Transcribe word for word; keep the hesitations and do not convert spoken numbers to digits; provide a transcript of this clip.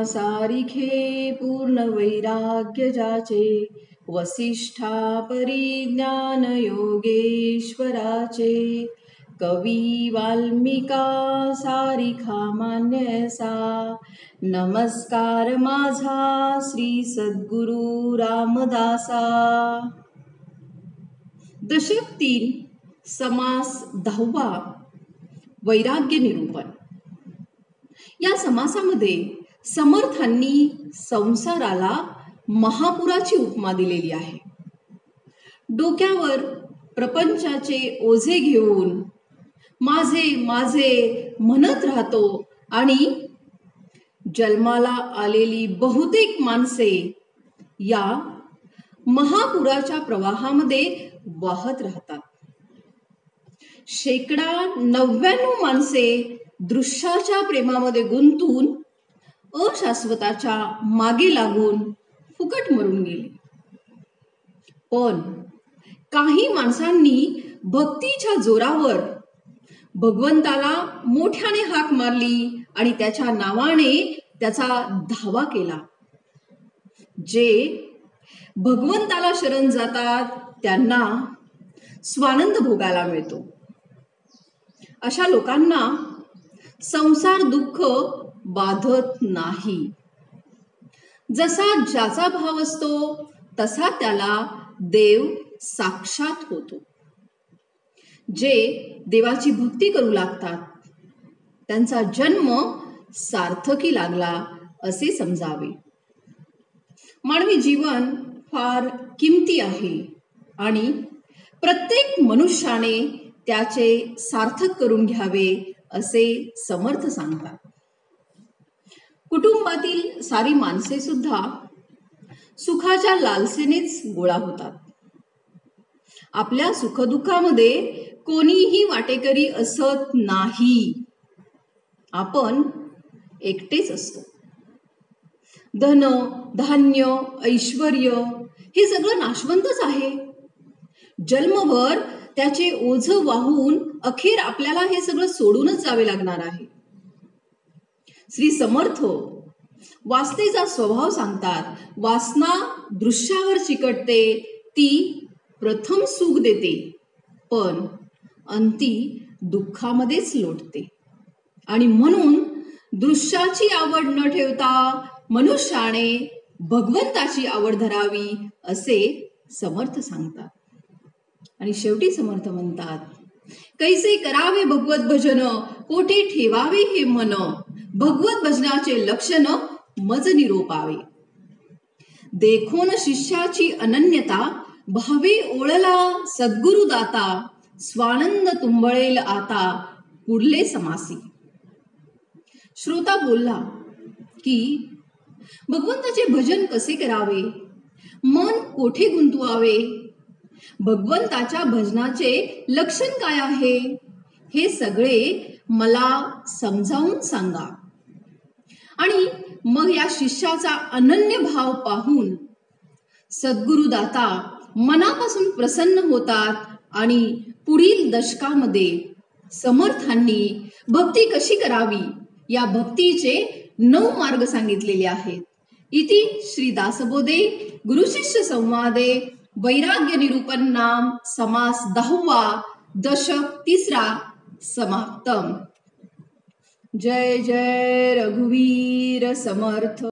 सारिखे पूर्ण वैराग्य जाचे, वसिष्ठा परिज्ञान योगेश्वराचे, कवी वाल्मिका सारिखा मान्यसा, नमस्कार माझा श्री सद्गुरु रामदासा। दशक तीन, समास दहावा, वैराग्य निरूपण। या समासामध्ये समर्थांनी संसाराला महापुराची उपमा दिलेली आहे। डोक्यावर प्रपंचाचे ओझे घेऊन माझे माझे म्हणत राहतो आणि जन्माला आलेली बहुतेक माणसे या महापुराच्या प्रवाहामध्ये वाहत राहतात। शेकडा नव्याण्णव माणसे दृश्याच्या प्रेमामध्ये गुंतून अशाश्वताच्या मागे लागून फुकट मरून गेली। पण काही माणसांनी भक्तीच्या जोरावर भगवंताला मोठ्याने हाक मारली आणि त्याच्या नावाने त्याचा धावा केला। जे भगवंताला शरण जातात त्यांना स्वानंद भोगायला मिळतो। अशा लोकांना संसार दुःख बाधत नाही। जसा ज्याचा भाव असतो तसा त्याला देव साक्षात होतो। जे देवाची भक्ती करू लागतात त्यांचा जन्म सार्थकी लागला असे समजावे। मानवी जीवन फार किमती आहे आणि प्रत्येक मनुष्याने त्याचे सार्थक करून घ्यावे असे समर्थ सांगतात। कुटुंबातील सारी माणसे सुद्धा सुखाच्या लालसेनेच गोळा होतात। आपल्या सुखदुःखामध्ये कोणीही वाटेकरी असत नाही। आपण एकटेच असतो। धन धान्य ऐश्वर्य हे सगळं नाशवंतच आहे। जन्मभर त्याचे ओझ वाहून अखेर आपल्याला हे सगळं सोडूनच जावे लागणार आहे। श्री समर्थ वासनेचा स्वभाव सांगतात। वासना दृश्यावर चिकटते, ती प्रथम सुख देते पण अंती दुःखामध्येच लोटते। आणि म्हणून दृश्याची आवड न ठेवता मनुष्याने भगवंताची आवड धरावी असे समर्थ सांगतात। आणि शेवटी समर्थ म्हणतात, कैसे करावे भगवत भजन, कोठे ठेवावे हे मन, भगवत भजनाचे लक्षण मज निरोपावे। देखोन शिष्याची अनन्यता, भावे ओळला सद्गुरु दाता, स्वानंद तुंबळेल आता पुढले समासी। श्रोता बोलला की भगवंताचे भजन कसे करावे, मन कोठे गुंतवावे, भगवंताच्या भजनाचे लक्षण काय आहे, हे सगळे मला समजावून सांगा। आणि मग या शिष्याचा अनन्य भाव पाहून सद्गुरुदाता मनापासून प्रसन्न होतात आणि पुढील दशकामध्ये समर्थांनी भक्ती कशी करावी या भक्तीचे नऊ मार्ग सांगितलेले आहेत। इति श्री दासबोधे गुरुशिष्य संवादे वैराग्य निरूपण नाम समास दहावा, दशक तिसरा समाप्तम। जय जय रघुवीर समर्थ।